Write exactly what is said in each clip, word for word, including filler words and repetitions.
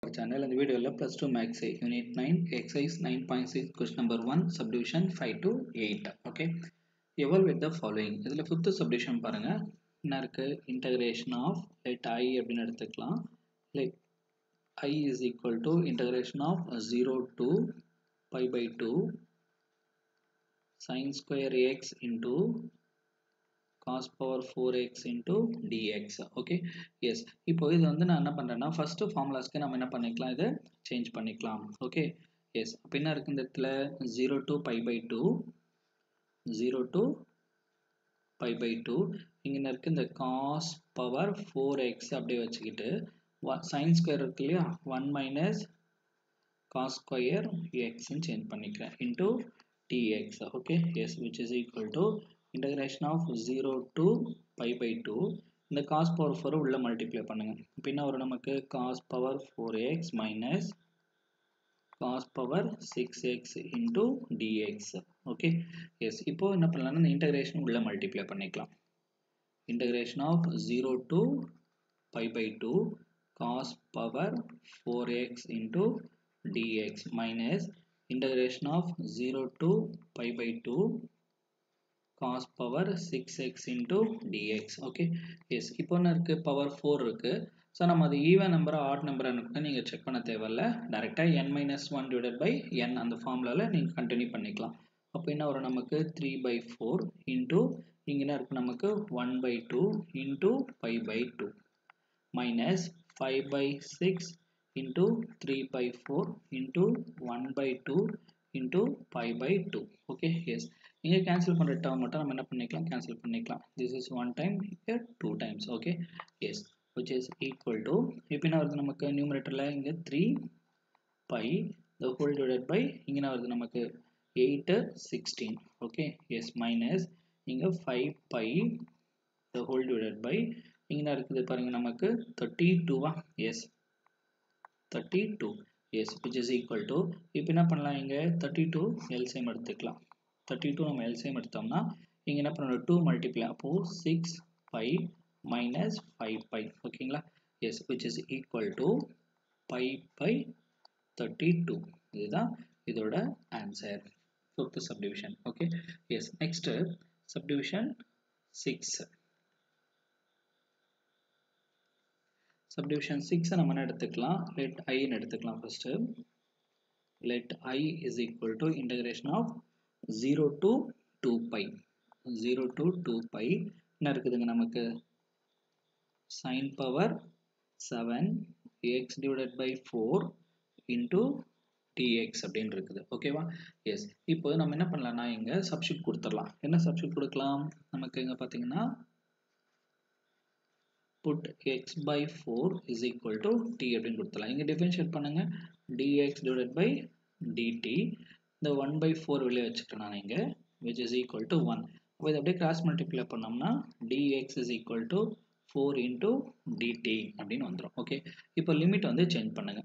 channel and the video la plus two max unit nine exercise nine point six question number one subdivision five to eight. Okay, evaluate the following. இதுல fifth subdivision பாருங்க. என்ன இருக்கு? Integration of let I அப்படினு எடுத்துக்கலாம். Let I is equal to integration of zero to pi by two sin square x into cos power four x into dx. Okay, yes. இப்போ இது வந்து நான் என்ன பண்றேன்னா first formulasக்கு நம்ம என்ன பண்ணிக்கலாம், இதை change பண்ணிக்கலாம். Okay, yes. அப்ப என்ன இருக்கு இந்த இடத்துல zero to pi by two zero to pi by two இங்க என்ன இருக்கு இந்த cos power four x அப்படியே வச்சுக்கிட்டு sin square இருக்கு இல்லையா one minus cos square x ன்னு change பண்ணிக்கிறேன் into dx. Okay, yes, which is equal to integration of zero to pi by two இந்த cos power four உள்ள multiply பண்ணுங்க. இப்போ என்ன வரும் நமக்கு cos power four x minus cos power six x into dx. Okay, yes. இப்போ என்ன பண்ணலாம்னா இந்த integration உள்ள multiply பண்ணிக்கலாம். Integration of zero to pi by two cos power four x into dx minus integration of zero to pi by two cos power six x into dx. Okay, yes. இப்போ என்ன இருக்கு power four இருக்கு. So நம்ம அது even number odd number ன்னு நீங்க check பண்ண தேவையில்ல. டைரக்டா n minus one divided by n அந்த ஃபார்முலால நீங்க கண்டினியூ பண்ணிக்கலாம். அப்போ என்ன வரும் நமக்கு three by four into இங்க என்ன இருக்கு நமக்கு one by two into pi by two minus five by six into three by four into one by two into pi by two. Okay, yes. இங்க cancel பண்ற term மட்டும் நம்ம என்ன பண்ணிக்கலாம், cancel பண்ணிக்கலாம். This is one time, here two times. Okay, yes, which is equal to இப்போ என்ன வருது நமக்கு numeratorல இங்க three pi the whole divided by இங்க என்ன வருது நமக்கு eight sixteen. Okay, yes, minus இங்க five pi the whole divided by இங்க என்ன இருக்குது பாருங்க நமக்கு thirty-two. Yes, thirty-two. Yes, which is equal to இப்போ என்ன பண்ணலாம் இங்க thirty-two L C M எடுத்துக்கலாம். thirty-two நம்ம L C M எடுத்தோம்னா இங்க என்ன பண்ணணும் two multiply அப்போ six pi minus five pi. ஓகேங்களா? Yes, which is equal to pi by thirty-two. இதுதான் இதோட answer. Fifth subdivision. Okay, yes. Next subdivision six. Subdivision six நம்ம என்ன எடுத்துக்கலாம், let I ன்னு எடுத்துக்கலாம். first let I is equal to integration of zero to two pi zero to two pi என்ன இருக்குதுங்க நமக்கு sin power seven x divided by four into dx அப்படின்னு இருக்குது. ஓகேவா? எஸ். இப்போ நம்ம என்ன பண்ணலாம்னா இங்க சப்ஸ்டிட்யூட் கொடுத்துடலாம். என்ன சப்ஸ்டிட்யூட் கொடுக்கலாம் நமக்கு இங்க பாத்தீங்கன்னா put x by four is equal to t அப்படின்னு கொடுத்துடலாம். இங்க டிஃபரன்ஷியேட் பண்ணுங்க dx divided by dt. இந்த one by four வெளியே வச்சுக்கிறேன் நான் இங்க, which is equal to one. அப்போ இதை அப்படியே கிராஸ் மல்டிப்ளை பண்ணோம்னா dx is equal to four into dt அப்படின்னு வந்துடும். ஓகே, இப்போ லிமிட் வந்து சேஞ்ச் பண்ணுங்க.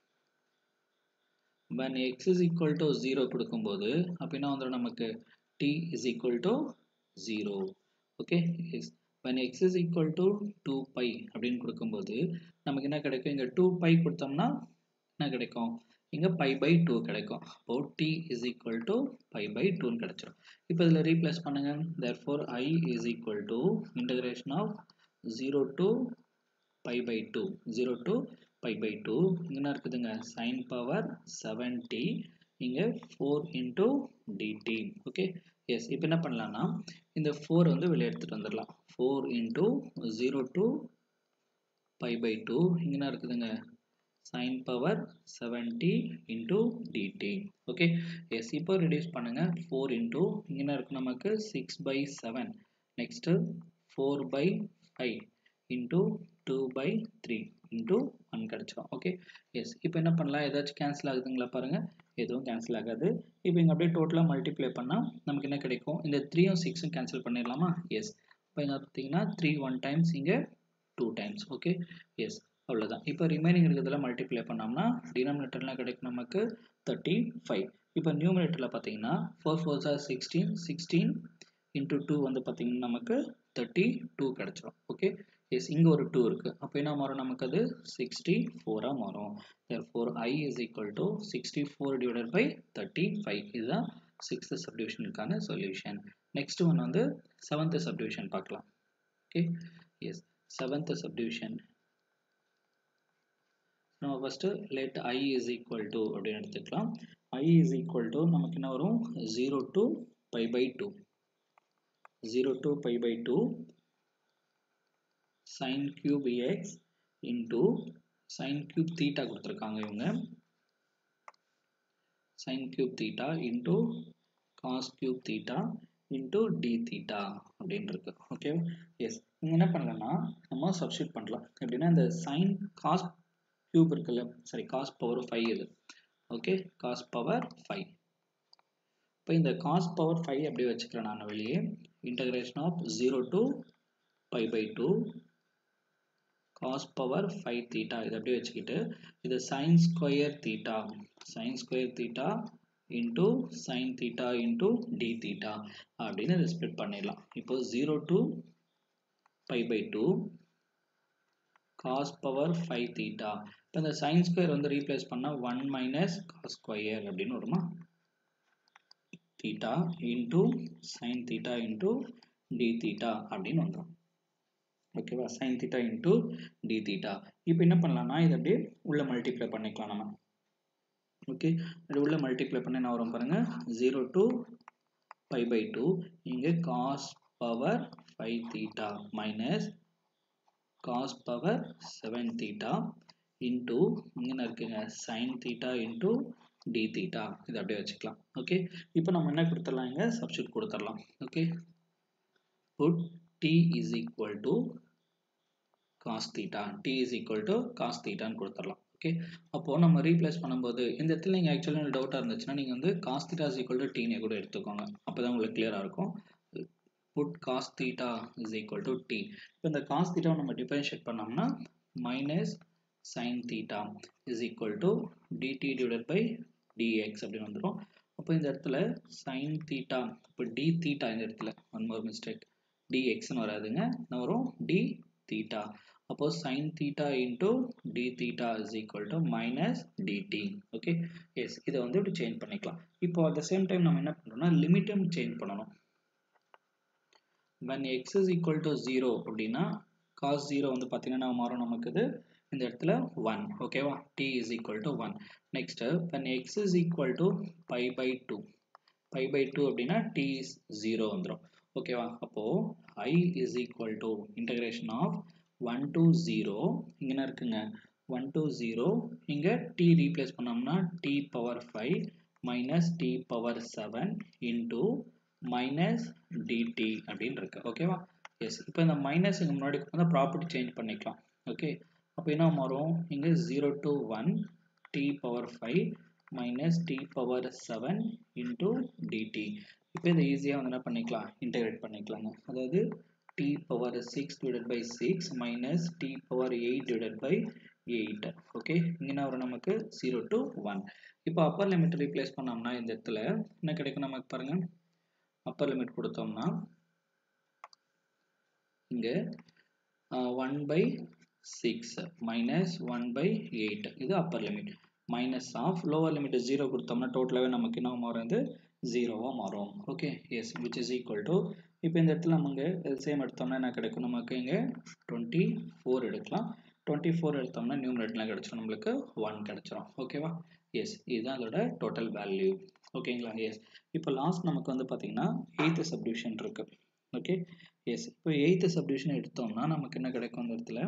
when x is equal to zero கொடுக்கும்போது அப்போ என்ன வந்துடும் நமக்கு t is equal to zero. Okay, when x is equal to two pi அப்படின்னு கொடுக்கும்போது நமக்கு என்ன கிடைக்கும், இங்க two pi கொடுத்தோம்னா என்ன கிடைக்கும், இங்க pi by two கிடைக்கும். அப்போ t is equal to pi by two ன்னு கிடைச்சிடும். இப்போ இதுல ரீப்ளேஸ் பண்ணுங்க. therefore I is equal to integration of zero to pi by two zero to pi by two இங்க என்ன இருக்குதுங்க sin power seven t இங்க four into dt. Okay, yes. இப்போ என்ன பண்ணலாம்னா இந்த four வந்து வெளியே எடுத்துட்டு வந்துடலாம். four into zero to pi by two இங்க என்ன இருக்குதுங்க sin power seven t into dt. Okay, yes. இப்போ ரெடியூஸ் பண்ணுங்க. four into இங்க என்ன இருக்கு நமக்கு six by seven next four by five into two by three into one கிடைச்சிடும். Okay, yes. இப்போ என்ன பண்ணலாம், ஏதாச்சும் கேன்சல் ஆகுதுங்களா பாருங்க, எதுவும் கேன்சல் ஆகாது. இப்போ இங்க அப்படியே டோட்டலா மல்டிப்ளை பண்ணா நமக்கு என்ன கிடைக்கும், இந்த three உம் six உம் கேன்சல் பண்ணிடலாமா? எஸ். இப்போ இங்க பார்த்தீங்கன்னா three one times இங்க two times. ஓகே, எஸ், அவ்வளவுதான். இப்போ ரிமைனிங் இருக்கிறதுல மல்டிப்ளை பண்ணோம்னா டினாமினேட்டர்ல கிடைக்கும் நமக்கு thirty-five. இப்போ நியூமரேட்டர்ல பார்த்தீங்கன்னா four fours are sixteen sixteen into two வந்து பார்த்தீங்கன்னா நமக்கு thirty-two கிடைச்சிடும். ஓகே, yes இங்க ஒரு two இருக்கு அப்ப என்ன மாறும் நமக்கு அது sixty-four ஆ மாறும் therefore I is equal to sixty-four divided by thirty-five இதுதான் sixth subdivision க்கான solution next one வந்து seventh subdivision பார்க்கலாம் okay yes seventh subdivision now first let I is equal to அப்படினு எடுத்துக்கலாம் I is equal to நமக்கு என்ன வரும் zero to pi by two zero to pi by two sin cube x into sin cube theta கொடுத்திருக்காங்க இவங்க sin cube theta into cos cube theta into d theta அப்படினு இருக்கு okay S இங்க என்ன பண்ணலாம்னா நம்ம சப்ஸ்டிட்யூட் பண்ணலாம் எப்படின்னா இந்த sin cos cube இருக்குல்ல சாரி cos power five இது ஓகே cos power five இப்போ இந்த cos power five அப்படியே வச்சுக்கிறேன் நான் வெளியே integration of zero to pi by two cos power five theta இத அப்படியே வச்சுக்கிட்டு இது sin square theta sin square theta into sin theta into d theta அப்படின்னு இத ஸ்ப்ளிட் பண்ணிடலாம் இப்போ zero to pi by two cos power five theta இப்போ இந்த sin square வந்து ரீப்ளேஸ் பண்ணா one minus cos square அப்படின்னு வருமா theta into sin theta into d theta அப்படின்னு வந்துரும் ஓகேவா sin theta into d theta இப்போ என்ன பண்ணலாம்னா இத அப்படியே உள்ள மல்டிப்ளை பண்ணிக்கலாம் நம்ம ஓகே இது உள்ள மல்டிப்ளை பண்ணா என்ன வரும் பாருங்க zero to pi by two இங்க cos power five theta minus cos power seven theta into இங்க இருக்குங்க sin theta into d theta இத அப்படியே வச்சுக்கலாம் ஓகே இப்போ நம்ம என்ன கொடுத்துறலாம் இங்க சப்ஸ்டிட்யூட் கொடுத்துறலாம் okay put t is equal to cos theta t is equal to cos theta ன்னு கொடுத்துறலாம் ஓகே அப்போ நம்ம ரீப்ளேஸ் பண்ணும்போது இந்த இடத்துல நீங்க एक्चुअली உங்களுக்கு டவுட்டா இருந்துச்சுனா நீங்க வந்து cos theta is equal to t னே கூட எடுத்துக்கோங்க அப்பதான் உங்களுக்கு கிளியரா இருக்கும் put cos theta is equal to t இப்போ இந்த cos theta நம்ம டிஃபரன்ஷியேட் பண்ணோம்னா minus sin theta is equal to dt divided by dx அப்படி வந்துரும் அப்போ இந்த இடத்துல sin theta இப்போ d theta இந்த இடத்துல one more mistake dx னு வராதுங்க என்ன வரும் d theta அப்போ sin theta into d theta is equal to minus dt okay yes இத வந்து இப்படி சேஞ்ச் பண்ணிக்கலாம் இப்போ at the same time நம்ம என்ன பண்றோம்னா லிமிட்டும் சேஞ்ச் பண்ணனும் when x is equal to zero அப்படினா cos zero வந்து பாத்தீங்கன்னா மாறும் நமக்கு இது இந்த இடத்துல one ஓகேவா t is equal to one next when x is equal to pi by two pi by two அப்படினா t is zero வந்துரும் ஓகேவா அப்போ I is equal to integration of one to zero இங்க என்ன இருக்குங்க one to zero இங்க t replace பண்ணோம்னா t power five minus t power seven into minus dt அப்படினு இருக்கு ஓகேவா எஸ் இப்போ இந்த மைனஸ் இங்க முன்னாடி வந்து ப்ராப்பர்ட்டி சேஞ்ச் பண்ணிக்கலாம் ஓகே அப்போ என்ன மாறும் இங்க zero to one t power five minus t power seven into dt இப்போ இத ஈஸியா வந்து என்ன பண்ணிக்கலாம் இன்டகிரேட் பண்ணிக்கலாங்க அதாவது t power six divided by six minus t power eight divided by eight okay இங்க என்ன வரும் நமக்கு zero to one இப்போ அப்பர் லிமிட் ரீப்ளேஸ் பண்ணோம்னா இந்த இடத்துல என்ன கிடைக்கும் நமக்கு பாருங்க upper limit கொடுத்தோம்னா இங்க one by six minus one by eight இது upper limit minus of lower limit zero கொடுத்தோம்னா டோட்டலாவே நமக்கு என்ன மாறும் zero ஆ மாறும் okay yes which is equal to இப்போ இந்த இடத்துல நம்ம சேம் எடுத்தோம்னா என்ன கிடைக்கும் நமக்கு இங்க twenty-four எடுக்கலாம் twenty-four எடுத்தோம்னா நியூமரேட்டர்ல கிடைச்சிரும் நமக்கு one கிடைச்சிரும் ஓகேவா எஸ் இதுதான் அதோட டோட்டல் வேல்யூ ஓகேங்களா எஸ் இப்போ லாஸ்ட் நமக்கு வந்து பாத்தீங்கன்னா eighth subdivision இருக்கு ஓகே எஸ் இப்போ eighth subdivision எடுத்தோம்னா நமக்கு என்ன கிடைக்கும் அந்த இடத்துல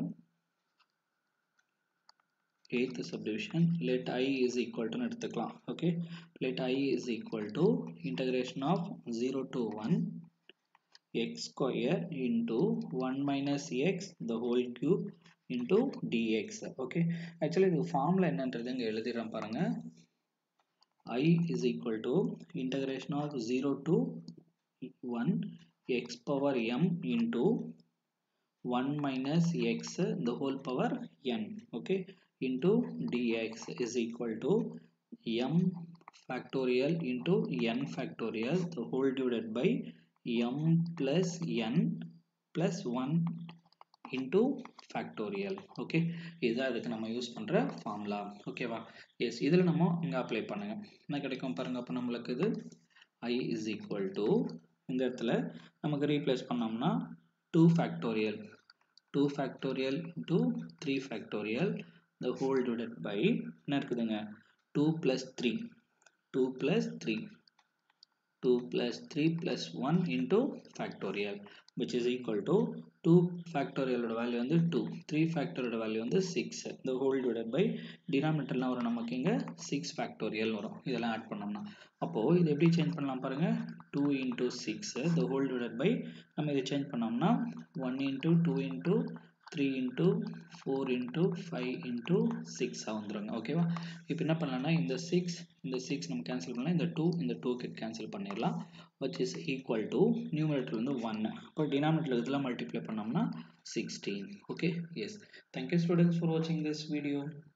eighth subdivision let I is equal to எடுத்துக்கலாம் okay let I is equal to integration of zero to one x square into one minus x the whole cube into dx okay actually the formula என்னன்றது இங்க எழுதிறேன் பாருங்க I is equal to integration of zero to one x power m into one minus x the whole power n okay into dx is equal to m factorial into n factorial the whole divided by m plus n plus one into factorial. Okay, இதுதான் இதுக்கு நம்ம use பண்ணுற formula. ஓகேவா? S, இதில் நம்ம இங்கே apply பண்ணுங்க. என்ன கிடைக்கும் பாருங்க. அப்போ நம்மளுக்கு இது I is equal to இந்த இடத்துல நமக்கு ரீப்ளேஸ் பண்ணோம்னா two factorial two factorial into three factorial the whole divided by என்ன இருக்குதுங்க two plus three two plus three two plus three plus one into factorial which is equal to two factorial ஓட value வந்து two, three factorial ஓட value வந்து six, the whole divided by denominatorலாம் வரும் நமக்கு இங்க six factorial வரும். இதெல்லாம் ஆட் பண்ணோம்னா அப்போ இது எப்படி சேஞ்ச் பண்ணலாம் பாருங்க. two into six the whole divided by நம்ம இதை சேஞ்ச் பண்ணோம்னா one into two into three into four into five into six வந்துருங்க. ஓகேவா? இப்போ என்ன பண்ணலாம்னா இந்த six இந்த six நம்ம கேன்சல் பண்ணலாம். இந்த two இந்த two கிட்ட கேன்சல் பண்ணிடலாம். which is equal to numerator வந்து one. அப்போ denominator இதெல்லாம் மல்டிப்ளை பண்ணோம்னா sixteen. okay, yes. Thank you students for watching this video.